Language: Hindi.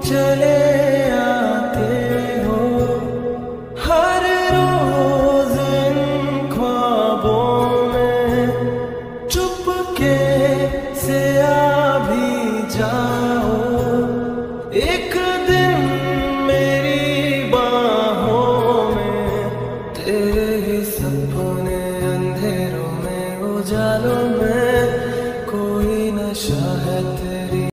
चले आते हो हर रोज इन ख्वाबों में, चुपके से आ भी जाओ एक दिन मेरी बाहों में, तेरे ही सपने अंधेरों में उजालों